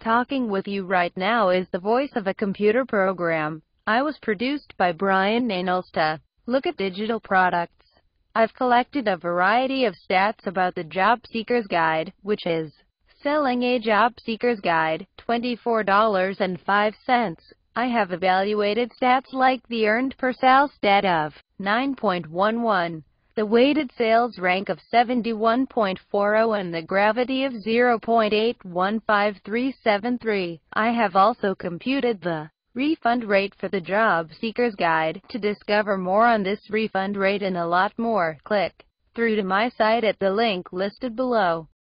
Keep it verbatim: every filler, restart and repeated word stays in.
Talking with you right now is the voice of a computer program. I was produced by Brian Nainolsta. Look at digital products. I've collected a variety of stats about the Job Seeker's Guide, which is selling a job seeker's guide, twenty-four dollars and five cents. I have evaluated stats like the earned per sale stat of nine point one one, the weighted sales rank of seventy-one point four zero, and the gravity of zero point eight one five three seven three. I have also computed the refund rate for the Job Seeker's Guide. To discover more on this refund rate and a lot more, click through to my site at the link listed below.